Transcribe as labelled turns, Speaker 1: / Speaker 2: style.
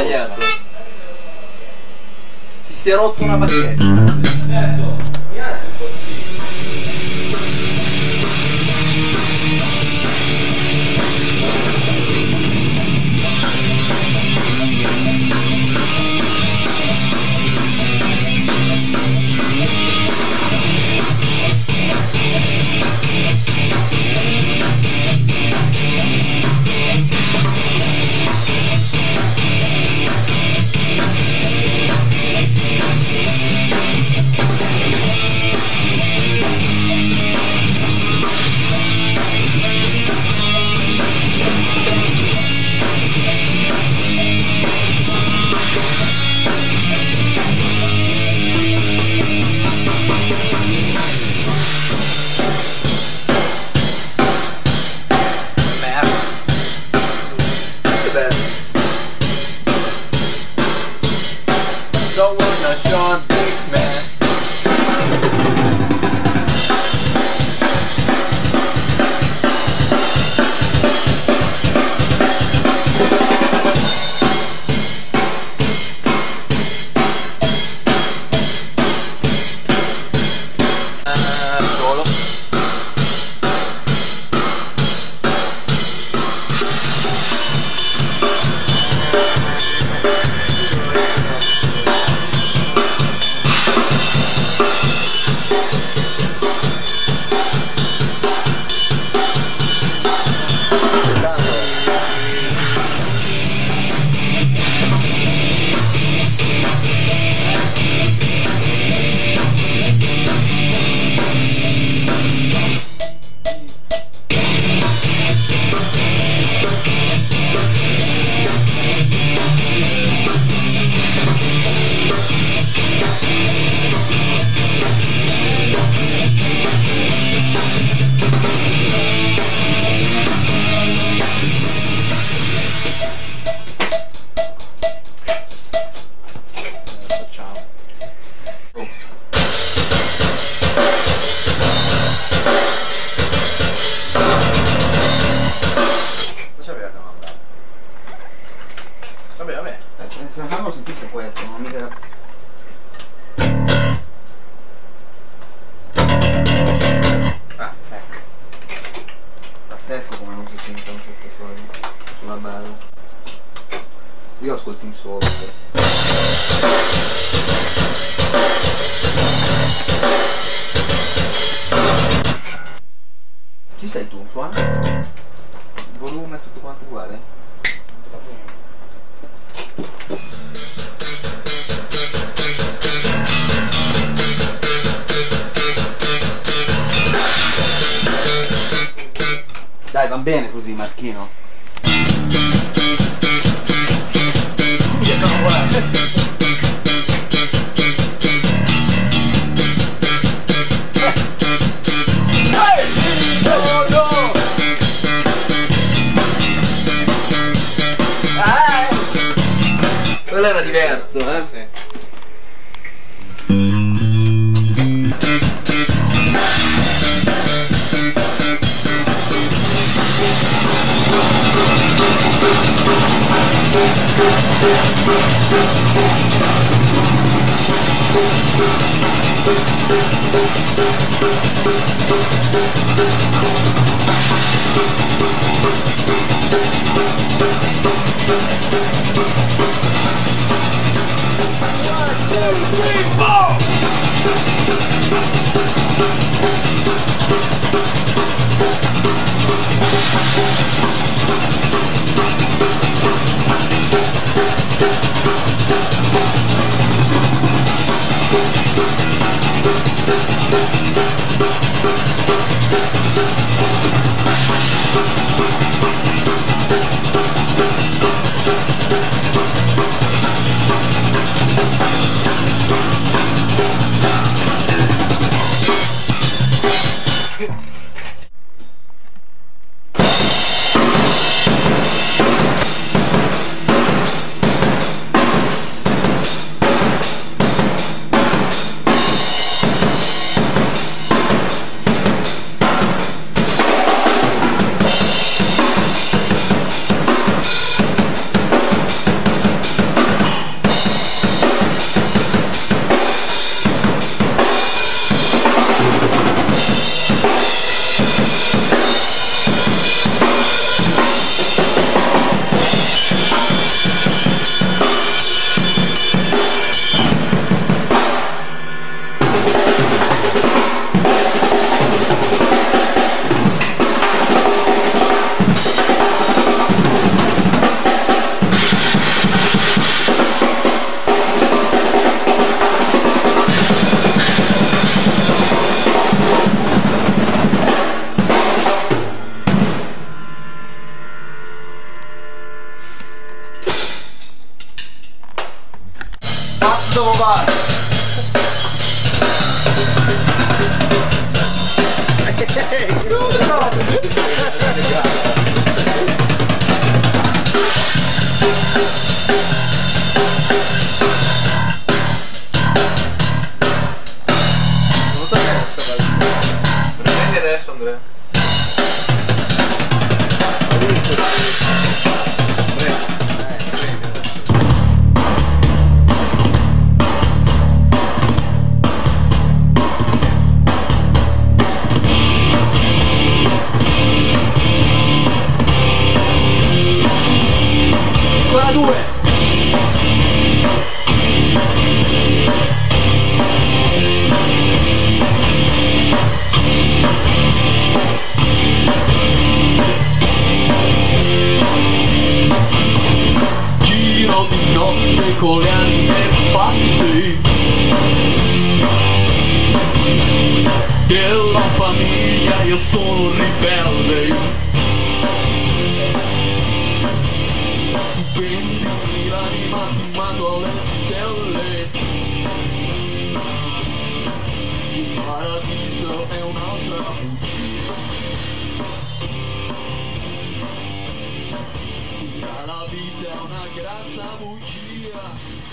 Speaker 1: sbagliato. Ti si è rotto una bacchetta. Don't wanna show a big man. Solo. Vabbè.
Speaker 2: Se non fanno sentisse questo, non mica. Ah, ecco. Pazzesco come non si sentono tutte cose sulla base. Io ascolto in solo. Ci sei tu, suona? Il volume è tutto quanto uguale? Dai, va bene così, Marchino.
Speaker 1: Quello era diverso, eh?
Speaker 2: Sì. cazzo vuoi fare?
Speaker 1: Non so che è questa cosa. Prendi adesso, Andrea.
Speaker 2: Ancora due.
Speaker 3: Giro di notte con le anime pazze della famiglia, io sono ribelle. Vendimi l'anima, ti mando alle stelle. Il paradiso è un'altra bugia. La vita è una grassa bugia.